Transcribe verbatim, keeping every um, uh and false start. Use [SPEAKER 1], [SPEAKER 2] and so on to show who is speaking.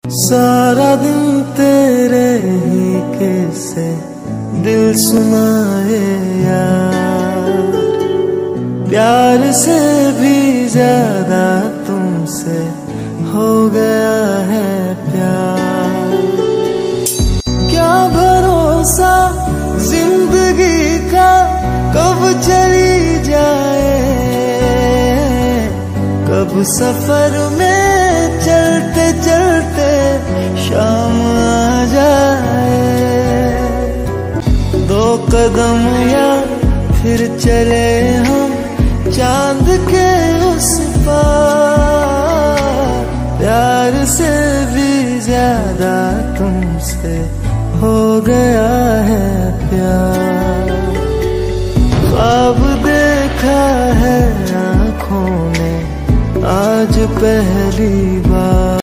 [SPEAKER 1] सारा दिन तेरे ही किस्से दिल सुनाए यार, प्यार से भी ज्यादा तुमसे हो गया है प्यार। क्या भरोसा जिंदगी का कब चली जाए, कब सफर में चलते चलते शाम आ जाए। दो कदम या फिर चले हम चांद के उस पार, प्यार से भी ज्यादा तुमसे हो गया है प्यार। ख्वाब देखा है आँखों ने आज पहली बार।